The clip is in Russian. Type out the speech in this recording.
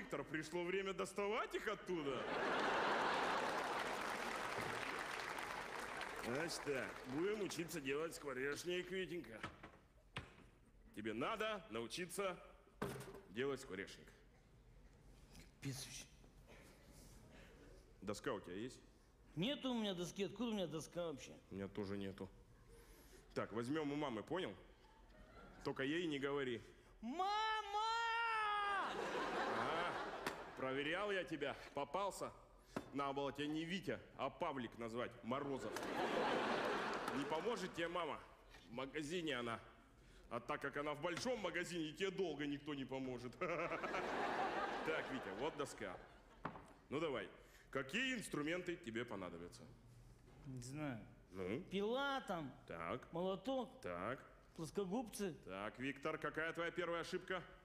Виктор, пришло время доставать их оттуда. Значит так, будем учиться делать скворечник, Витенька. Тебе надо научиться делать скворечник. Писающий. Доска у тебя есть? Нету у меня доски. Откуда у меня доска вообще? У меня тоже нету. Так, возьмем у мамы, понял? Только ей не говори. Мама! А, проверял я тебя, попался. Надо было тебя не Витя, а Павлик назвать, Морозов. Не поможет тебе мама. В магазине она. А так как она в большом магазине, тебе долго никто не поможет. Так, Витя, вот доска. Ну давай, какие инструменты тебе понадобятся? Не знаю. Ну? Пила там. Так. Молоток. Так. Плоскогубцы. Так, Виктор, какая твоя первая ошибка?